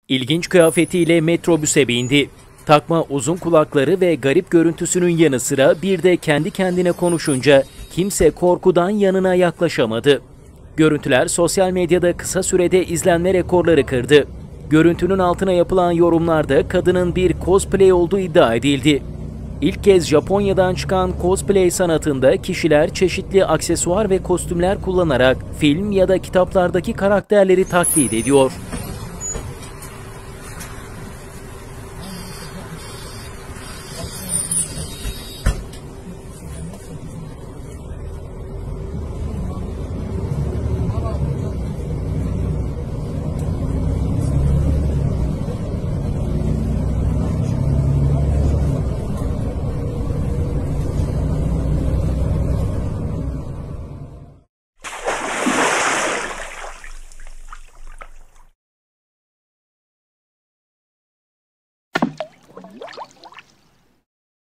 İlginç kıyafetiyle metrobüse bindi. Takma uzun kulakları ve garip görüntüsünün yanı sıra bir de kendi kendine konuşunca kimse korkudan yanına yaklaşamadı. Görüntüler sosyal medyada kısa sürede izlenme rekorları kırdı. Görüntünün altına yapılan yorumlarda kadının bir cosplay olduğu iddia edildi. İlk kez Japonya'dan çıkan cosplay sanatında kişiler çeşitli aksesuar ve kostümler kullanarak film ya da kitaplardaki karakterleri taklit ediyor.